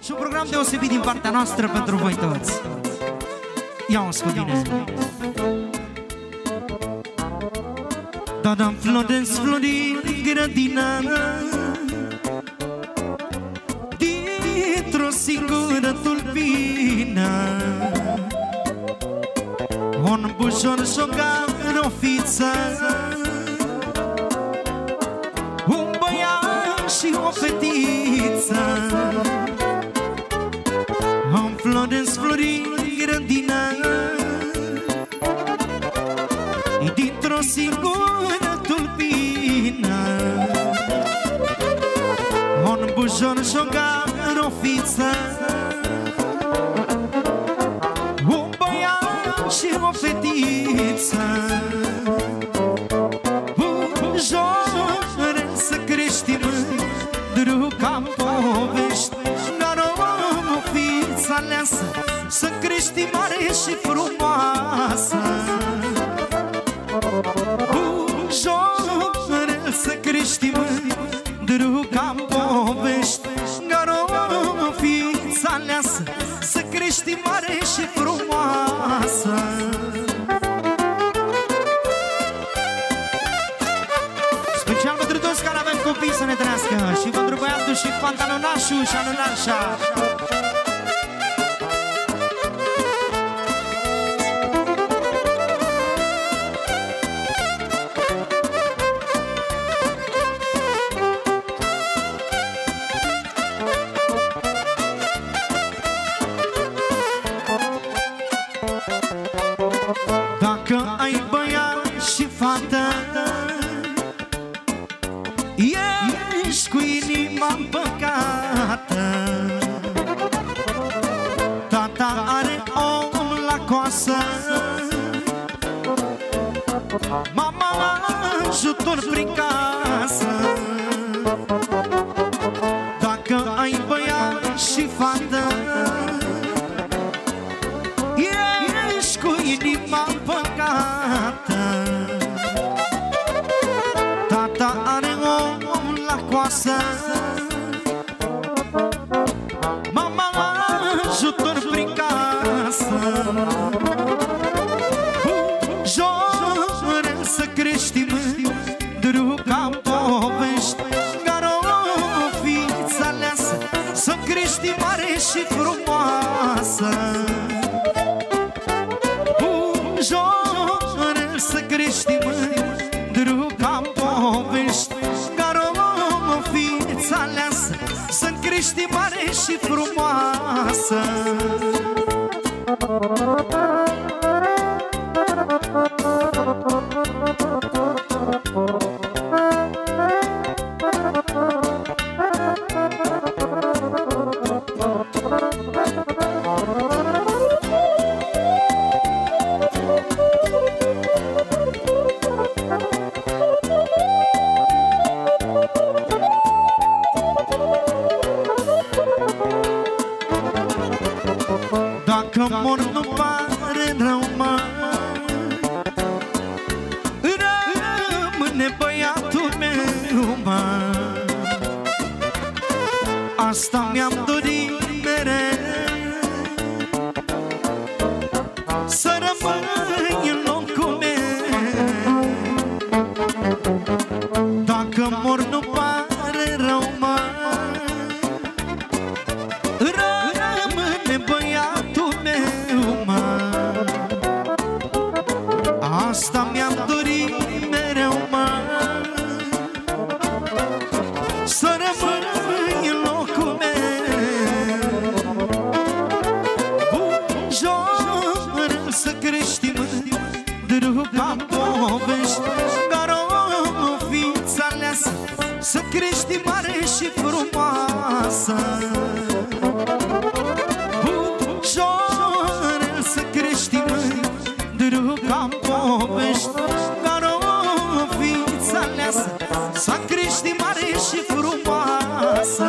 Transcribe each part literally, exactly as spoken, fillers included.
Și un program deosebit din partea noastră pentru voi toți. Ia-o-ți cu bine. Da-da, Florence, Florin, grădina dintr-o singură tulpină, un bușor și o garofiță, un băiat și o fetiță. În Florence, Florin, grădina dintr-o singură tulpină, un bușor și o garofiță, un băiat și o fetiță. Bujore să crești mândru ca povești, dar o fiță aleasă să crești mare și frumoasă. Bujore să crești mândru ca povești, dar o fiță aleasă să crești mare și frumoasă. Special pentru toți care avem copii să ne trăiască, și pentru băiatul și pantalonașul și anunașa. Dacă ai băiat și fată, ești cu inima împăcată. Tata are om la coasă, mama ajutor prin casă. Dacă ai băiat și fată, ești cu inima împăcată. Tata are om la coasă, mama ajutor prin casă. Bujore să crești mândru ca povești, dar o fiță aleasă să crești mare și frumoasă. Bujore să crești mândru ca povești, dar o fiță aleasă să crești mare și frumoasă. Dacă mor nu pare rău, mă, rămâne băiatul meu, mă. Asta mi-am dorit mereu, să rămâi în locul meu. Dacă mor nu pare rău, mă, rămâne băiatul meu, mă. Asta mi-am dorit mereu, mă, să rămâi în locul meu. Bujore să crești mândru ca povești, dar o fiță aleasă să crești mare și frumoasă. Bujore să crești mândru ca povești, dar o fiță aleasă să crești mare și frumoasă.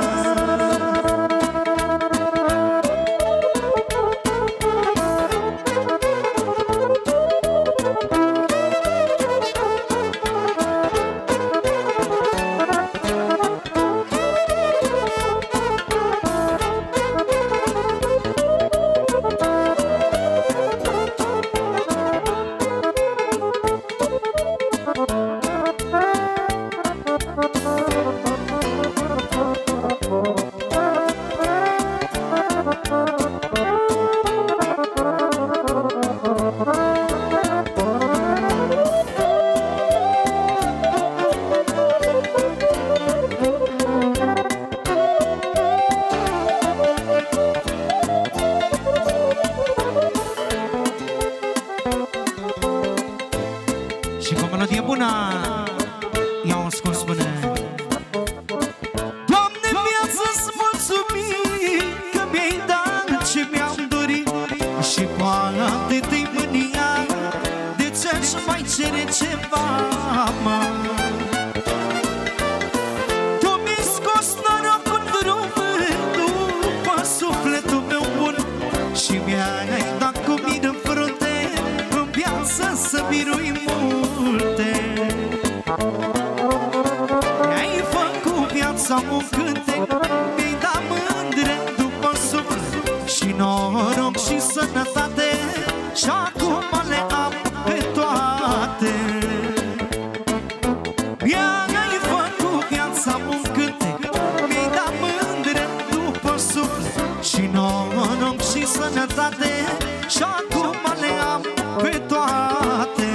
viața un cântec, mi-ai dat mândre după suflet și noroc și sănătate, și acum le am pe toate. Mi-ai făcut viața un cântec, mi-ai dat mândre după suflet și noroc și sănătate, și acum le am pe toate.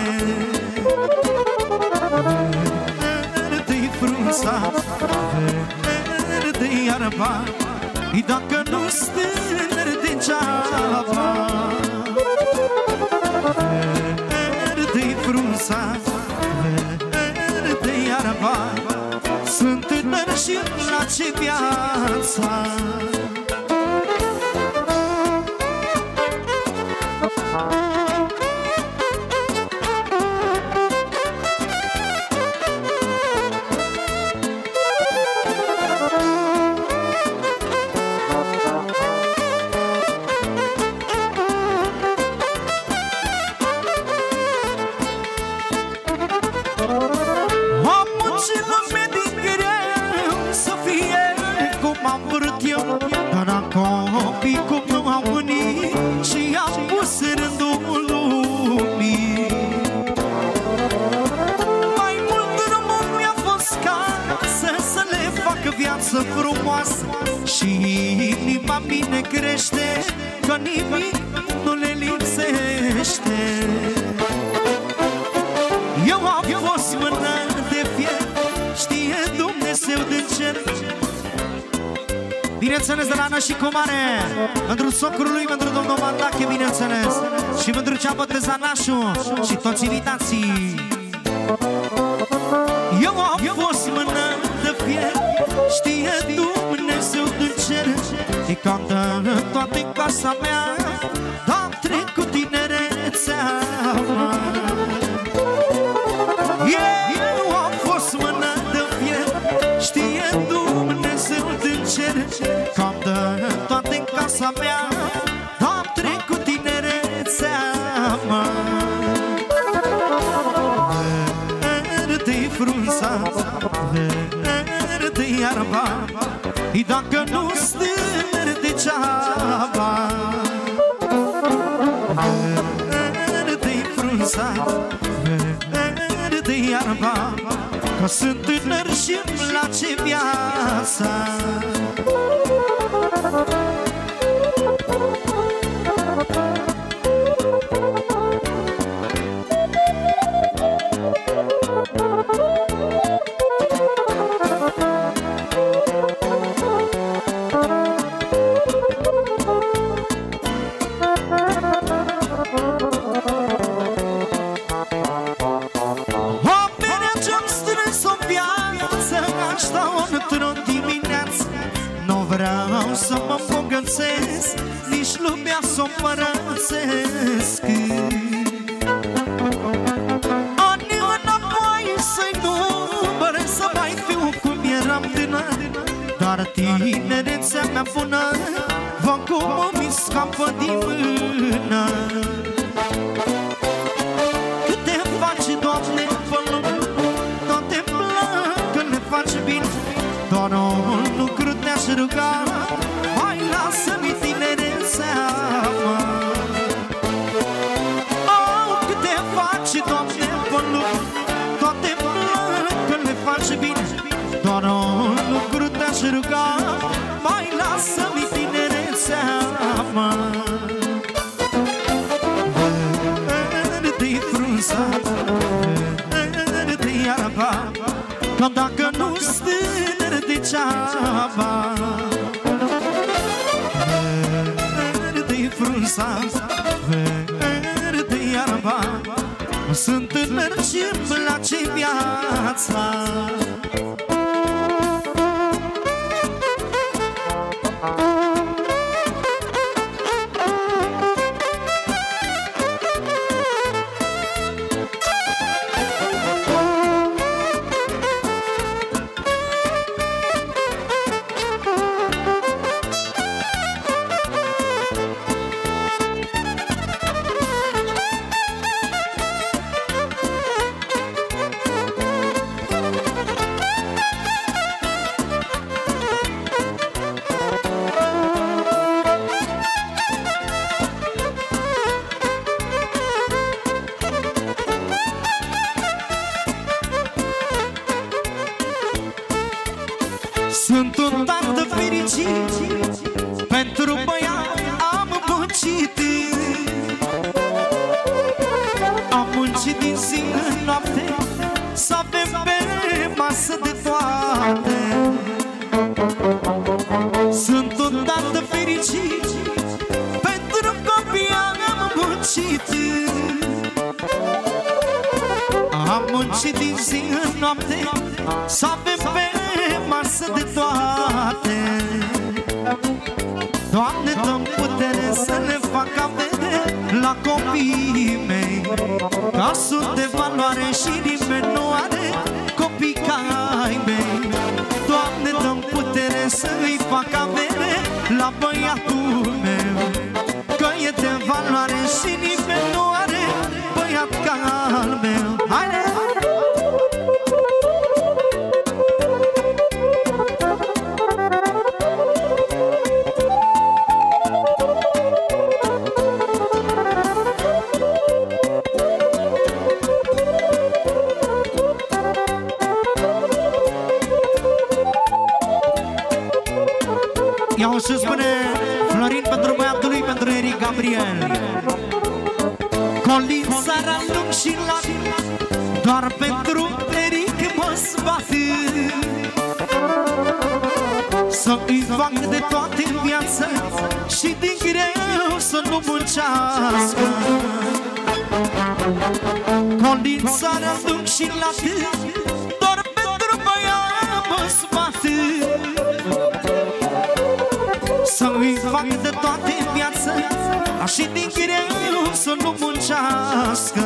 Verde-i frunza, verde-i iarba, dacă nu-s tânăr degeaba. Verde-i frunza, verde-i iarba, sunt tânăr și-mi place viața. Copii cum nu au unii și am pus rândul lumii. Mai mult drumul mi-a fost casă, să le fac viață frumoasă, și inima bine crește, că nimic nu le lipsește. Eu am fost mână de fier, știe Dumnezeu din cer. Bineînțeles de la Ana și Comare, mândru socrului, mândru domnul Mandache, bineînțeles, și mândru cea bătrâzanașul și toți invitații. Eu am fost mână de fier, știe Dumnezeu din cer, și cantă toată casa mea, am trecut tinerețea. Eu am fost mână de fier, știe Dumnezeu din cer, cam dă toate în casa mea, am trecut tinerețea, mă. Verde-i frunza, verde-i iarba, dacă nu-s tânăr degeaba. Verde-i frunza, verde-i iarba, că sunt tânăr și-mi place viața. Vreau să mă îmbogățesc, nici lumea să o părăsesc. Ani înapoi să-i număr, să mai fiu cum eram tânăr, dar tinerețea mea bună, vă cum mi scapă din mână. Cât te faci, Doamne, fă lume, tot te plac că ne faci bine, doar un lucru te-aș ruga, mai lasă-mi tinerețea, mă. Oh, cât te faci, Doamne, fă lume, toate plac că le faci bine, doar un lucru te-aș ruga, mai lasă-mi tinerețea, mă. Verde-i frunza, verde-i iarba, că dacă nu-s tânăr degeaba. Verde-i frunza, verde-i iarba, sunt tânăr și-mi place viața. Sunt un tată fericit, pentru băiat am muncit. Am muncit din zi în noapte, să avem pe masă de toate. Sunt un tată fericit, pentru copii am muncit. Am muncit din zi în noapte, să avem pe masă de toate. Doamne, dă-mi putere să le fac avere la copiii mei, că sunt de valoare și nimeni nu are copii ca ai mei. Doamne, dă-mi putere să-i fac avere la băiatul meu, că e de valoare și nimeni nu are băiat ca al meu. Haide! Iau și spune Florin pentru băiatul lui, pentru Eric Gabriel. Colin sara lung și lat, doar pentru Eric mă zbate. Să-i fac de toate în viață și din greu să nu muncească. Colin sara lung și lat, doar pentru băiat mă zbate. Să-i fac de toate în viață și din greu să nu muncească.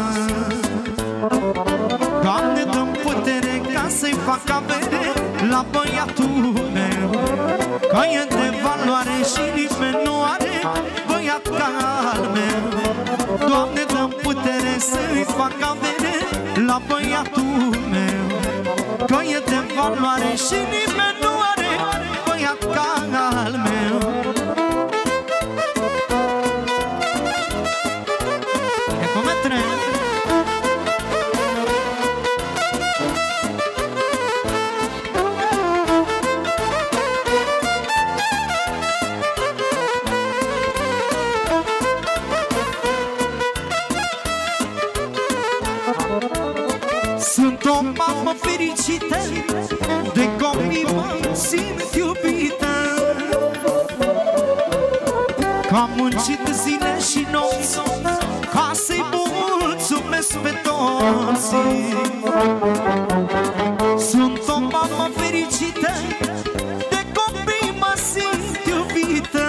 Doamne, dă-mi putere ca să-i fac avere la băiatul meu, că e de valoare și nimeni nu are băiat ca al meu. Doamne, dă-mi putere să-i fac avere la băiatul meu, că e de valoare și nimeni nu are băiat ca al meu. Sunt o mamă fericită, de copii mă simt iubită, că am muncit zile și nopți ca să-i mulțumesc pe toți. Sunt o mamă fericită, de copii mă simt iubită,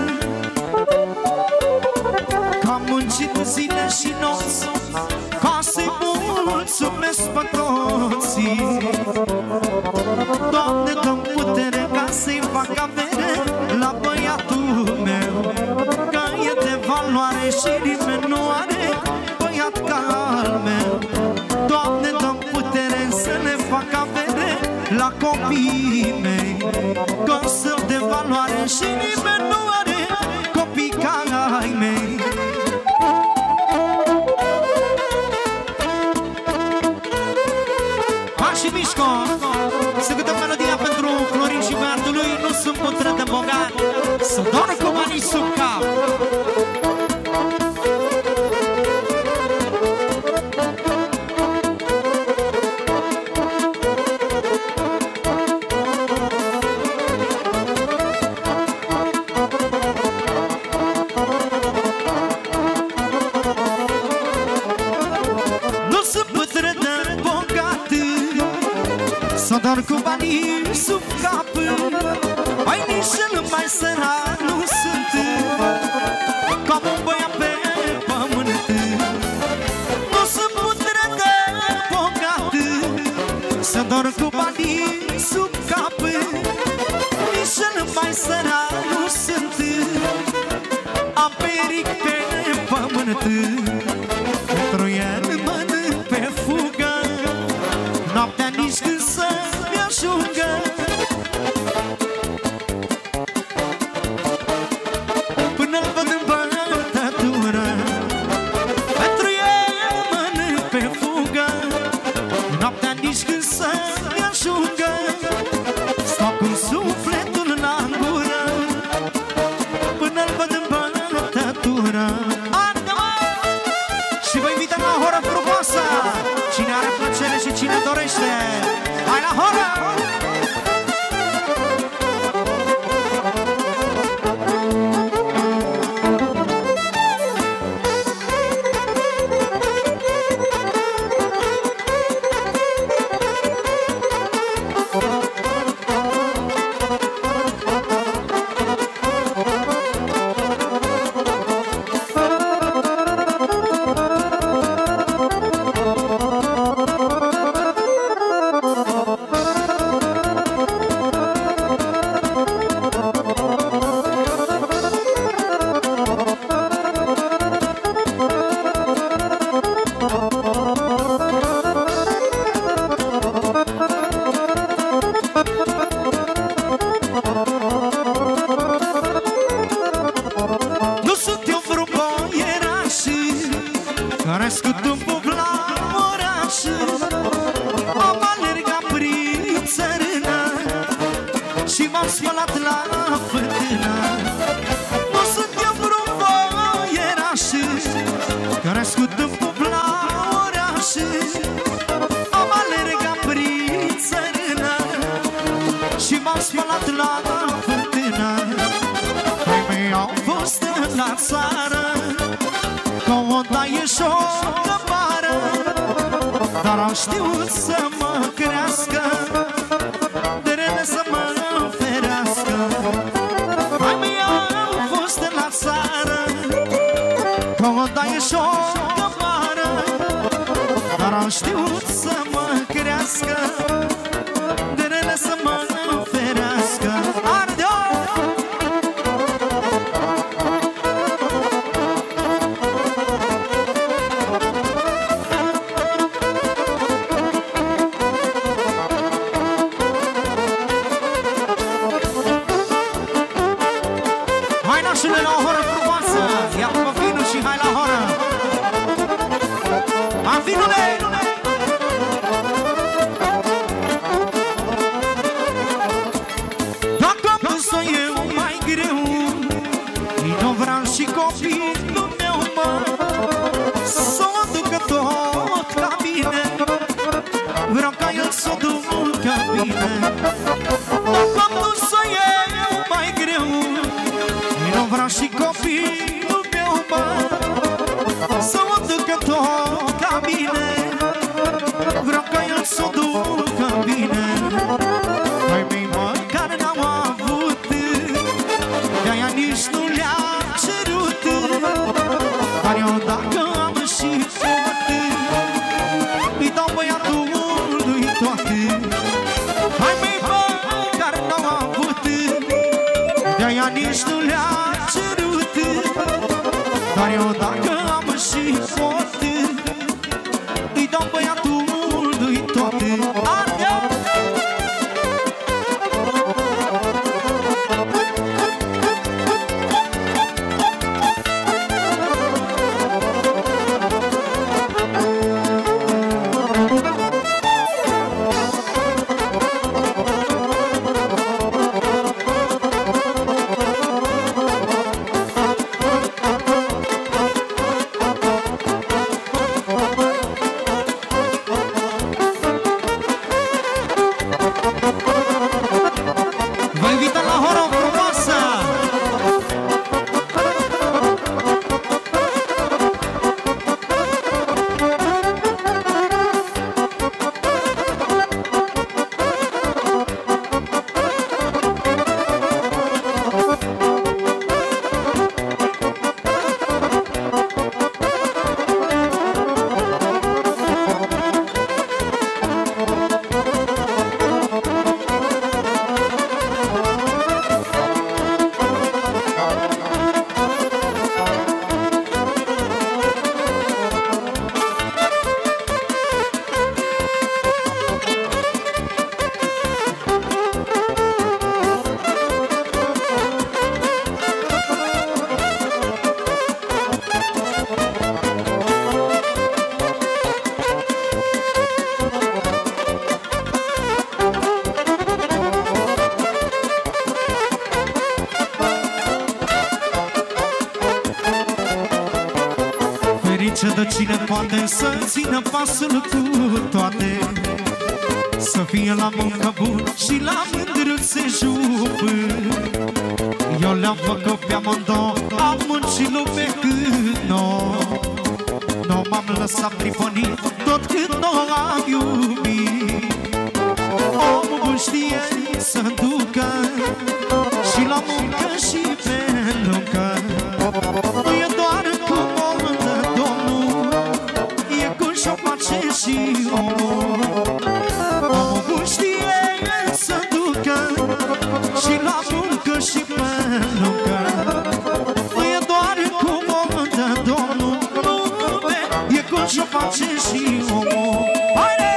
că am muncit zile și nopți ca să-i mulțumesc pe toții. Doamne, dă-mi putere ca să-i fac avere la băiatul meu, că e de valoare și nimeni nu are băiat ca al meu. Doamne, dă-mi putere să le fac avere la copiii mei, că sunt de valoare și nimeni nu are copii ca ai mei. Și mișco, să cântăm melodia pentru Florin și băiatul lui. Nu sunt putră de bogat, să dorm cu banii sub cap. Nu sunt putră de bogat, să dorm cu banii sub cap. Mai nici cel mai sărat nu sunt, ca un băiat pe pământ. Nu sunt putere de bogat, să dorm cu banii sub cap. Nici cel mai sărat nu sunt, am peric pe pământ. Pentru el mănânc pe fugă, noaptea nici când să-mi ajungă. Până-l văd în bătătură, pentru el mănânc pe fugă, noaptea nici când să-mi ajungă. Stau cum sunt la fântână. Păi mei au fost la țară, cu o taie și o cămară, dar au știut să mă crească, de rele să mă ferească. Hai mei au fost la țară, cu o taie și o cămară, dar au știut să mă crească, de rele să mă ferească. Arde-o! Hai nașule la o horă frumoasă, ia-mă vinul și hai la horă. Am vinule! Și copilul meu, mă, s-o ducă tot la bine. Vreau ca el s-o ducă bine. Dacă nu s-o iau mai greu, nu vreau și copilul meu, mă, s-o ducă tot la bine. Vreau ca el s-o ducă bine. Hai mei măcar n-au avut, de-aia nici nu le-a cerut, dar eu dacă am și poate, îi dau băiatului toate. Hai mei bă, care n-au avut, de-aia nici nu le-a cerut, dar eu dacă am și poate, îi dau băiatului toate. Adeu! De cine poate să țină pasul cu toate, să fie la muncă bun și la mândruțe jup. Eu le-am făcut pe amândouă, am muncit lume cât nou. Nu m-am lăsat prifonit tot cât nu am iubit. Omul bun știe să ducă și la muncă și pe luncă. Nu e doar cum o dă Domnul, e cum și-o face și omul. Omul bun știe să ducă și la muncă și pe luncă. Nu e doar cum o dă Domnul, e cum și-o face și omul. Haide!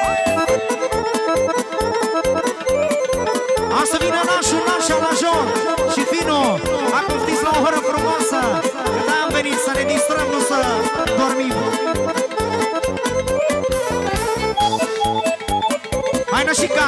Asta vine nașul, nașa la joc și finul. Hai poftiți la o horă frumoasă, că n-am venit să ne distrăm, nu să dormim. Hai nășica!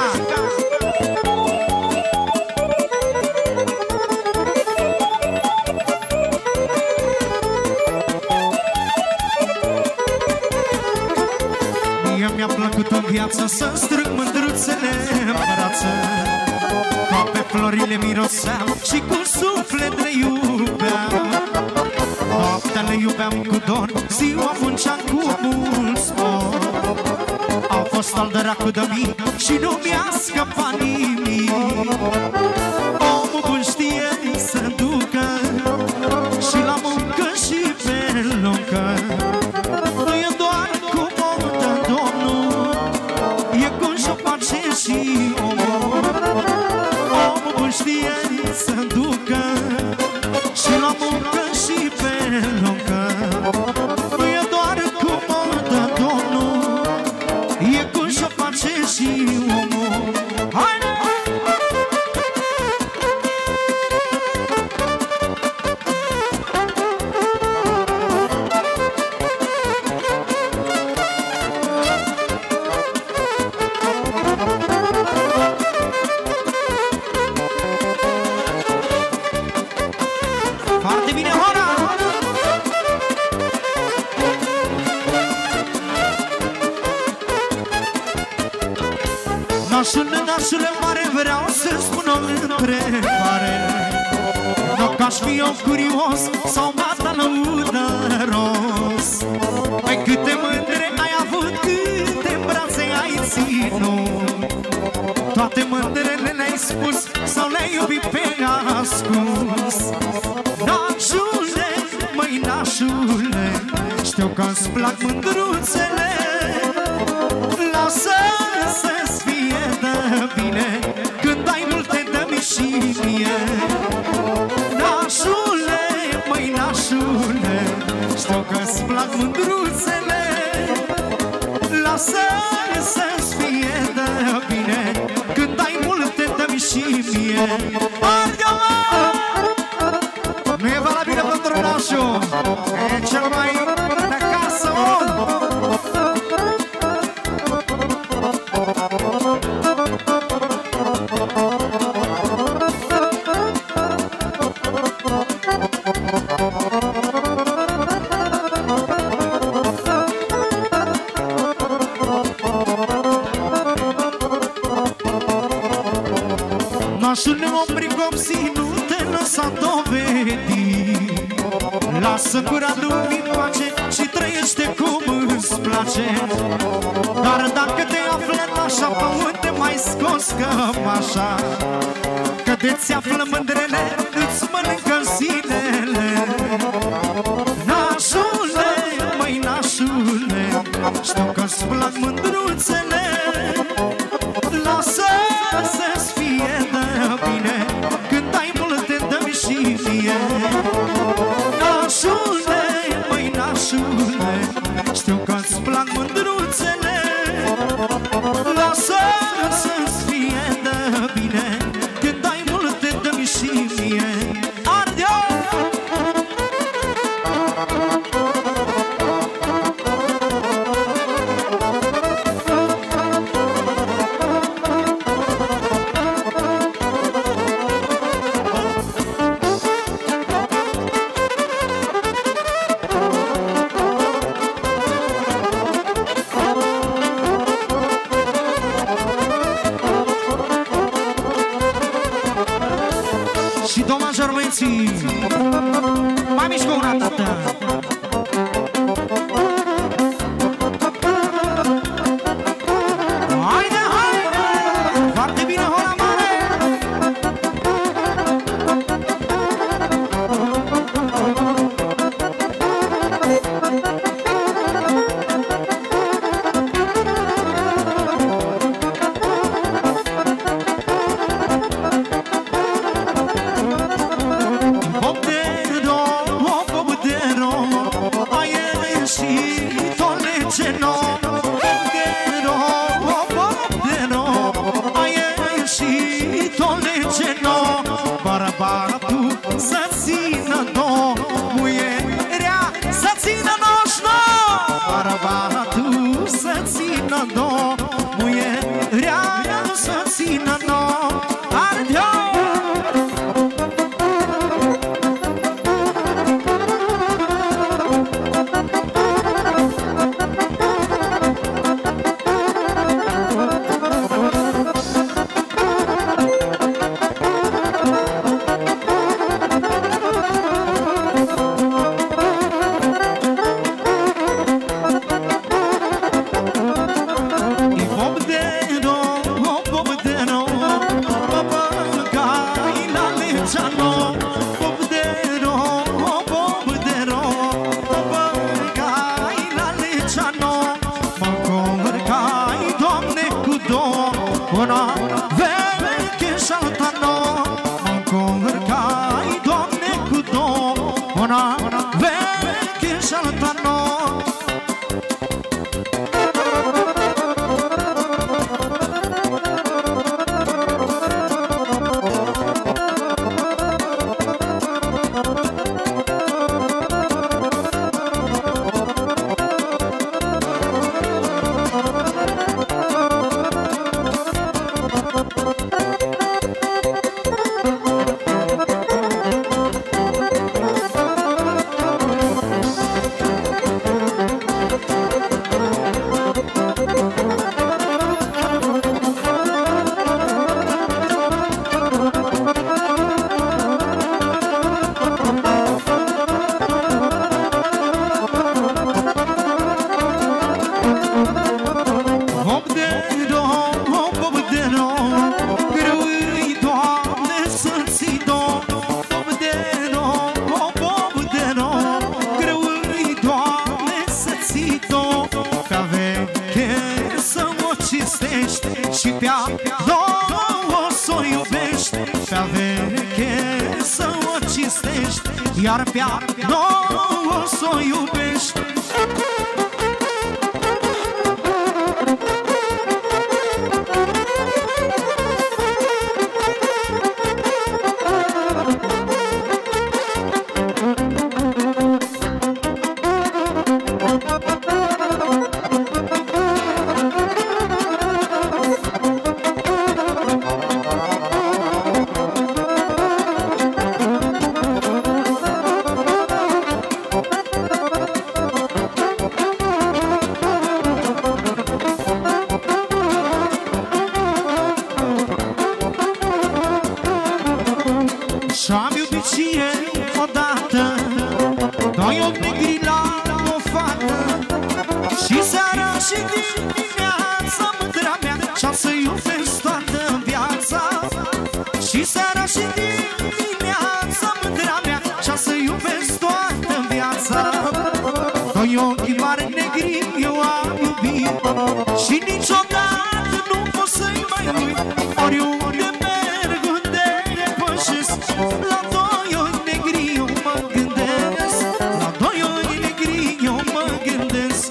Mie mi-a plăcut în viață să strâng mândruțele în brață, ca pe flori florile miroseam și cu suflet le iubeam. Noaptea le iubeam cu dor, ziua munceam cu mult spor. Am fost al dracu de mii și nu mi-a scăpat nimic. Omul bun știe să ducă și la muncă și pe luncă. Nu e doar cum o dă Domnul, e cum și-o face și omul. Omul bun știe să ducă și la muncă și pe luncă. Nu e doar cum o dă Domnul, e cum și-o face și omul. Haide! Foarte bine, Hora! Nașule, nașule mare, vreau să-ți spun o întrebare. Nu că-aș fi eu curios sau mata lăudăros. Păi câte mândre ai avut, câte brațe ai ținut. Toate mândrele le-ai spus sau le-ai iubit pe ascuns. Nașule, măi nașule, știu că-ți plac mândruțele. Lasă să-ți fie de bine, când ai multe dă-mi și mie. Nașule, măi nașule, știu că-ți plac mândruțele. Lasă să-ți fie de bine, când ai multe dă-mi și mie. Arde-mă! Nu e valabilă pentru nașul, e cel mai de casă om. Nașule, om pricopsi, nu te lăsa dovedi. Lasă gura lumii în pace și trăiește cum îți place. Dar dacă te află în așa, pe unde mai scos cămașa? Că de-ți află mândrele, îți mănâncă sinele. Nașule, măi nașule, știu că-ți plac mândruțele. Lasă să-ți fie de bine, când ai multe dă-mi și mie. Nașule, măi nașule, știu că-ți plac mândruțele. Lasă să-ți fie de bine, când ai multe dă-mi și mie. Arde-o! Și do major băieții, mai mișcă una dată. Haide, haide! Foarte bine, Hora mare! Bărbatul să țină două, muierea să țină noșno. Bărbatul să țină două, muierea să țină nouă. Arde-o! una veche și alta nouă, mă încurcai, Doamne, cu două, una veche și alta nouă. Și pe-a nouă s-o iubești, pe-a veche să o cinstești, iar pe-a nouă s-o iubești. Și-am iubit și eu odată, doi ochi negri la o fată, și seara și dimineața, mândra mea, și-am să iubesc toată viața. Și seara și dimineața, mândra mea, și-am să iubesc toată viața. Doi ochi mari negri eu am iubit și niciodată nu pot să-i mai uit. Oriunde merg, unde pășesc, la doi ochi negri eu mă gândesc, la doi ochi negri eu mă gândesc.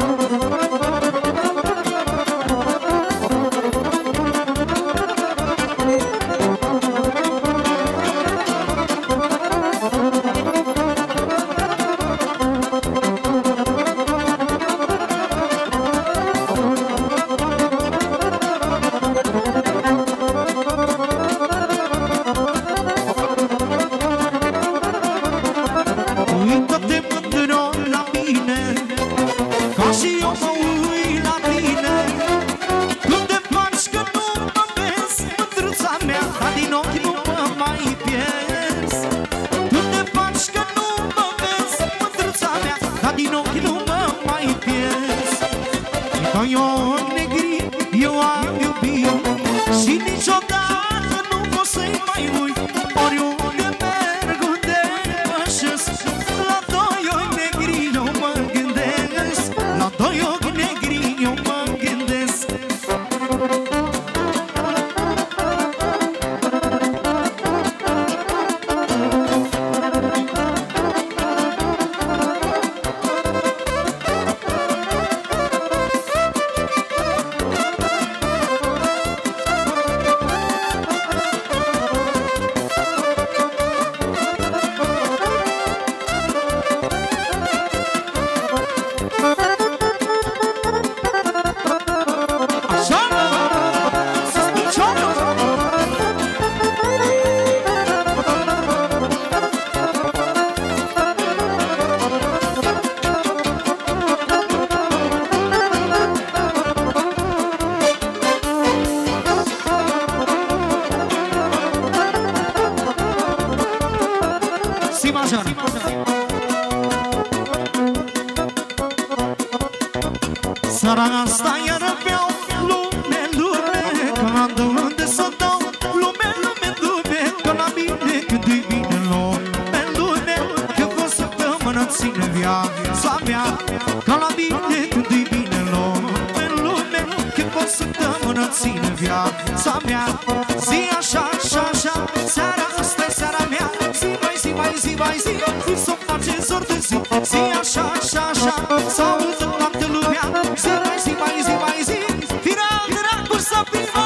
Uită-te, mândro, la mine, ca și eu mă uit la tine. Tu te faci că nu mă vezi, mândruța mea, dar din ochi nu mă mai pierzi. Tu te faci că nu mă vezi, mândruța mea, dar din ochi nu mă mai pierzi. Doi ochi negri eu am iubit și niciodată nu pot să-i mai uit. Oriunde merg, unde pășesc, la doi ochi negri eu mă gândesc, la doi ochi negri eu mă gândesc. Si major. Seara asta iară beau lume, lume, că n-am de unde să dau. Lume, lume, lume, că la mine când-i bine lume, lume, că o săptămână ține viața mea. Că la mine când-i bine lume, lume, că o săptămână săptămână ține viața mea. Zi așa, așa, așa, seara asta-i seara mea. Zi mai zi, mai zi, mai zi, să-mi face zor de zi. Zi așa, așa, așa, s-audă toată lumea. Zi mai zi, mai zi, mai zi, firea dracu să prima.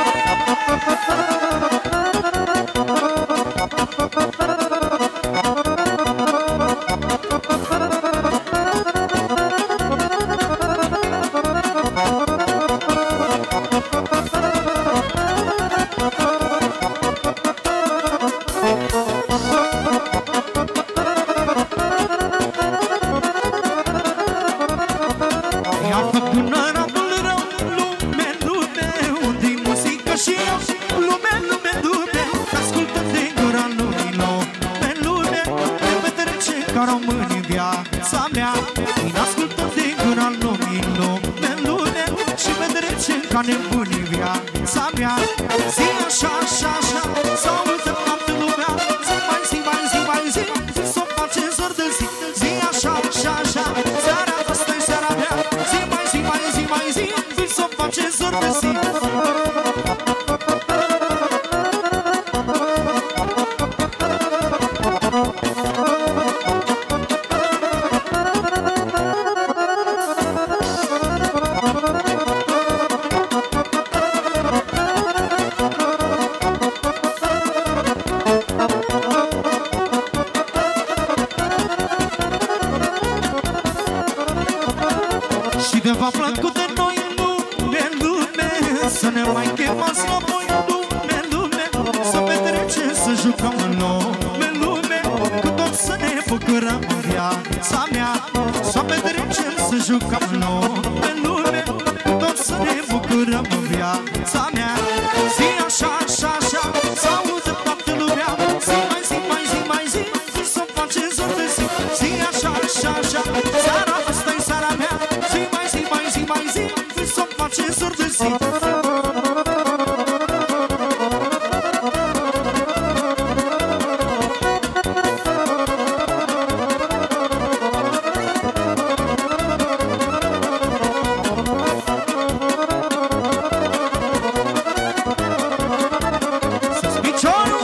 Nebunii viața mea. Zi așa, așa, așa, s-audă toată lumea. Zi mai zi, mai zi, mai zi, s-o face zor de zi. Zi așa, așa, așa, seara asta-i seara mea. Zi mai zi, mai zi, mai zi, s-o face zor de zi. V-a plăcut de noi lume, lume, să ne mai chemați la voi lume, lume, să petrecem, să jucăm în lume, lume, cu tot să ne bucurăm în viața mea. Să petrecem, să jucăm în lume, lume, cu tot să ne bucurăm în viața mea. Zi așa, așa, așa, s-audă toată lumea. Zi mai zi, mai zi, mai zi, să face zor de zi. Zi așa, așa, așa, seara asta-i seara mea. Zi mai zi, mai zi, mai zi, să-mi face zor de zi. Sus piciorul!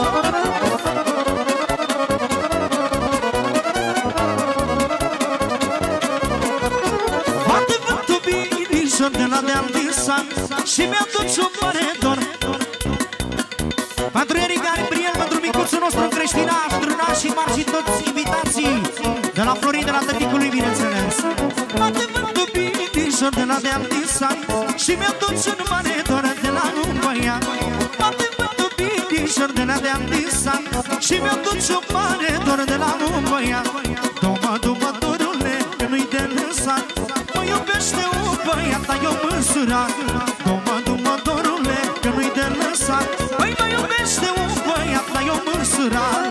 De la deal din sat și mi-aduce un mare dor pentru Eric Gabriel, pentru micuțul nostru creștinaș, drânaș și mari și toți invitații de la Florin, de la tăticului, bineînțeles. Poate vântul binișor de la deal din sat și mi-aduce un mare dor de la un băiat. Poate vântul binișor de la deal din sat și mi-aduce un mare dor de la un băiat. Duma, duma, dorule, că nu-i de lăsat, mă iubește un băiat, dar eu măsurat. Duma, duma, dorule, că nu-i de lăsat, măi, mă iubește un băiat, dar eu măsurat.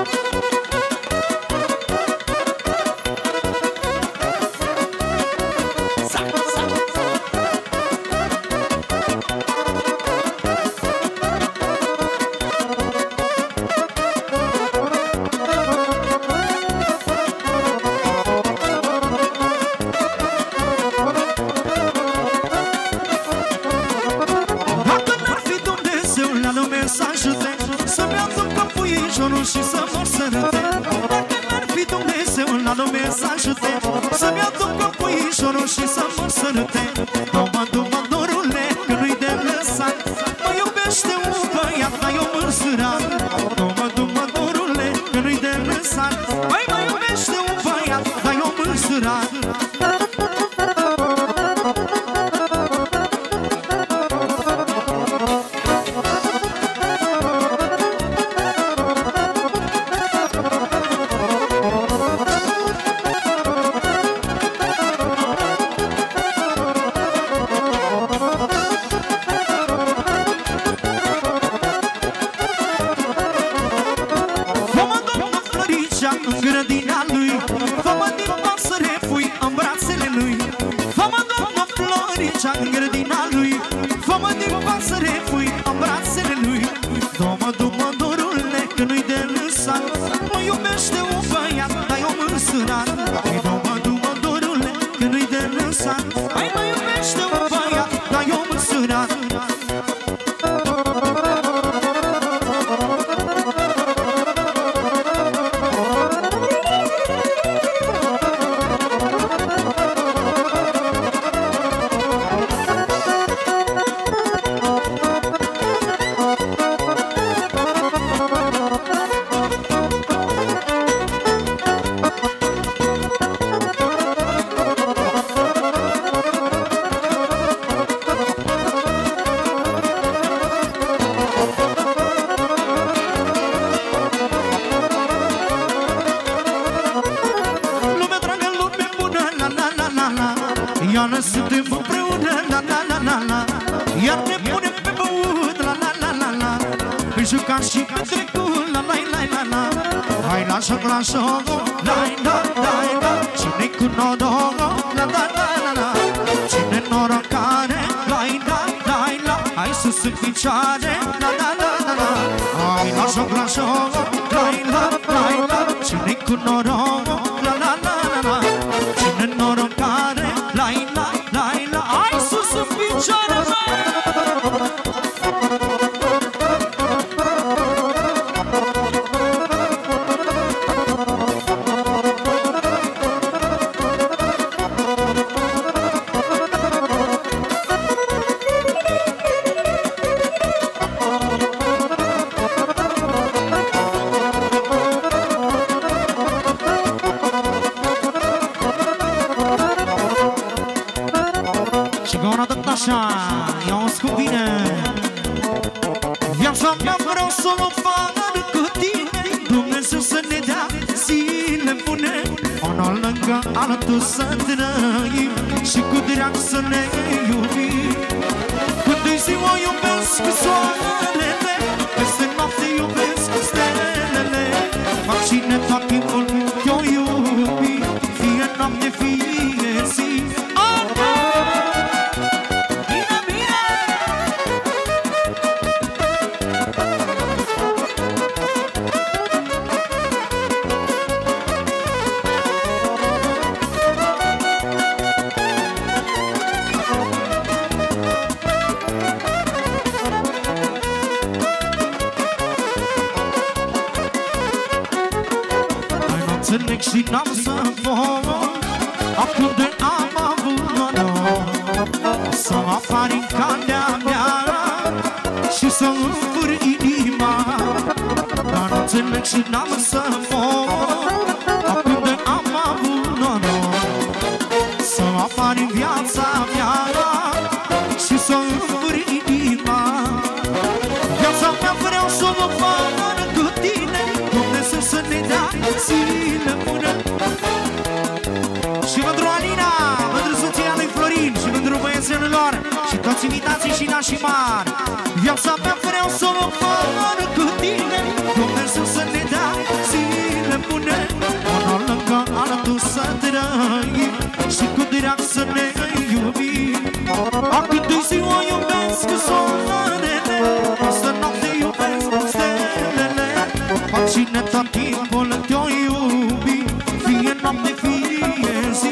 Și să mă sărute. Dacă n-ar fi Dumnezeu la lume să ajute, să-mi aducă puișorul și să mă sărute. Duma, duma, dorule, că nu-i de lăsat, mă iubește un băiat, dar eu mărsurat. Duma, duma, dorule, că nu-i de lăsat, măi, mă iubește un băiat, dar eu mărsurat. În grădina lui, fă-mă din pasăre, pui în brațele lui. Fă-mă, doamnă Floricea, în grădina lui, fă-mă din pasăre, pui în brațele lui. Duma, duma, dorule, că nu-i de lăsat, mă iubește un băiat, dar eu măsurat. Duma, duma, dorule, că nu-i de lăsat, mai mă iubește un băiat, dar eu măsurat. suntem împreună, la la la la la. Iar ne punem pe băut, la la la la la. Pe jucat și pe trecut, la la la la la. Hai la joc, la joc, la la la la. Cine cu noroc, la la la la la. Cine norocare, la la la la. Hai sus în picioare, la la la la la. Hai la joc, la joc, la la la la. Cine cu noroc, la la la la la. Cine norocare, la la la la. Hai sus în picioare, ia-o-ți cu bine. Viața mea vreau să o fac cu tine, Dumnezeu să ne dea zile bune, unul lângă altul să trăim și cu drag să ne iubim. Când-i ziua iubesc soarele, peste noapte iubesc stelele. Fac cine tot timpul te-o iubi, fie noapte, fie zi. Înțeleg și n-am să vor, acum de am avut noroc să apar în calea mea și să înfăr inima. Dar înțeleg și n-am să vor, acum de am avut noroc să apar în viața mea și să înfăr inima. Viața mea vreau să mă fac cu tine, Dumnezeu să ne dea zile bune. Și mândru Alina, mândru soția lui Florin și mândru băiețelul lor și toți invitații și nașii mari. Viața mea vreau să mă fac cu tine, Dumnezeu să ne dea zile bune, unul lângă altul să trăim și cu drag să ne iubim. Acum-i ziua iubesc soarele, peste noapte iubesc stelele. Fac cine tot timpul te-o iubi, fie noapte, fie zi.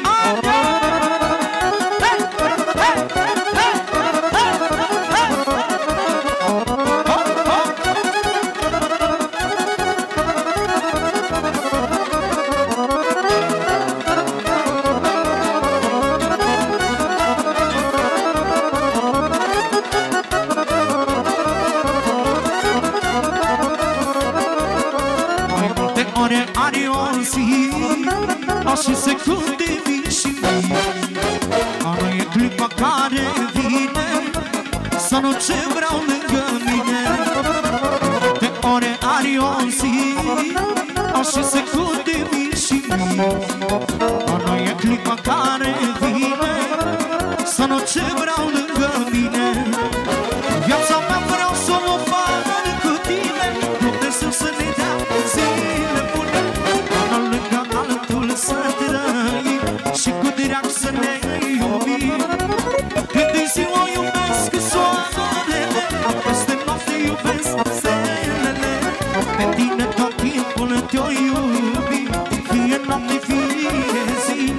Are o zi, așa secunde vin și vin. Anul e clipa care vine, să nu ce vreau lângă mine. De ore are o zi, așa secunde vin și vin. Anul e clipa care vine, să nu ce vreau lângă mine. Viața mea vreau să mă fac cu tine, Dumnezeu să ne dea zile bune, unul lângă altul să trăim și cu drag să ne iubim. Când-i ziua iubesc soarele, peste noapte iubesc stelele. Pe tine tot timpul te-o iubi, fie noapte, fie zi.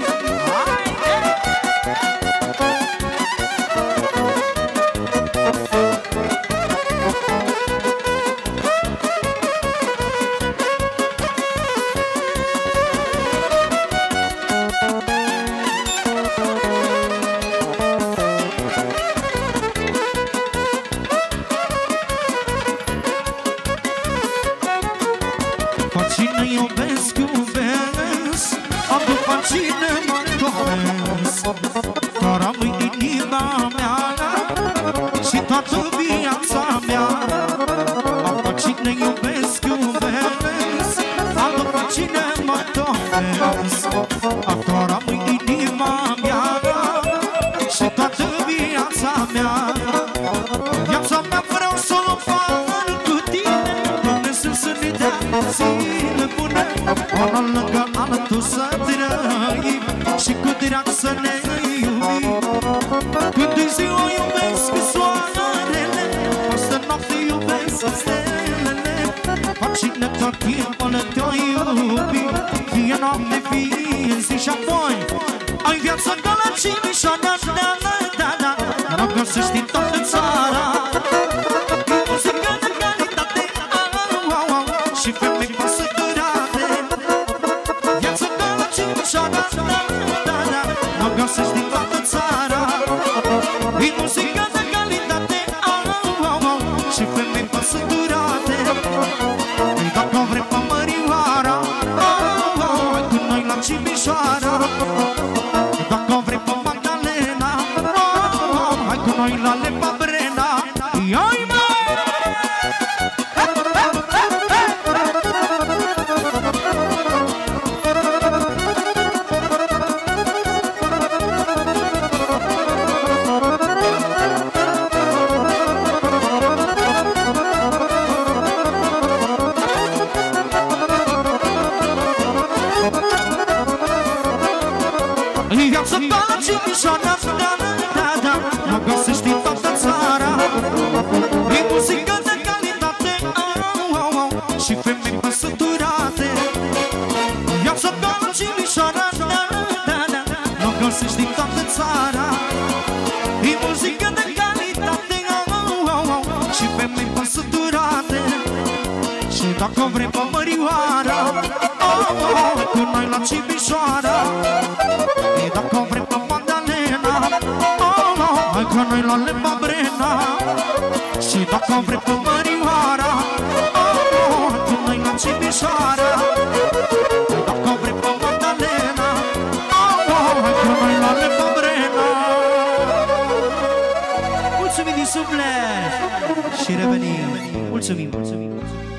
Cine iubesc, iubesc, am după cine mă doresc. Tu rămâi inima mea și toată viața mea. Am cine iubesc, iubesc, am după cine mă doresc. Tu rămâi inima mea Una lângă altul să trăim și cu drag să ne iubim. Când e ziua iubesc soarele, păstă noapte iubesc stelele. Facine tot timpul te-o iubi, fie noapte, fie zi și apoi ai viața ca la Cimișoara, da, da, da, da. Nu găsești în toată țara muzică de calitate, au, au, au, și femei păsăturate. Viața ca la Cimișoara, da, da, da. Nu găsești în toată țara. E muzică de calitate, au, au, au, și femei păsăturate. Dacă vrem pe Mărioara, au, au, hai cu noi la Cimișoara. Dacă vrem pe Magdalena, au, au, hai cu noi la Lepa Brena. Ia-i mă! Viața ta la Cimișoara, da, da, da, nu găsești în toată țara. E muzică de calitate, au, au, au, și femei păsăturate. Viața ta la Cimișoara, da, da, da, nu găsești în toată țara. E muzică de calitate, au, au, au, și femei păsăturate. Și dacă vrei pe Mărioara, au, au, cu noi la Cimișoara. E dacă vrei pe Magdalena, oh, oh, hai cu noi la Lepa Brena. Și dacă vrei pe Mărioara, oh, oh, hai cu noi la Cimișoara. E dacă vrei pe Magdalena, oh, oh, hai cu noi la Lepa Brena. Mulțumim din suflet și revenim. Mulțumim, mulțumim, mulțumim.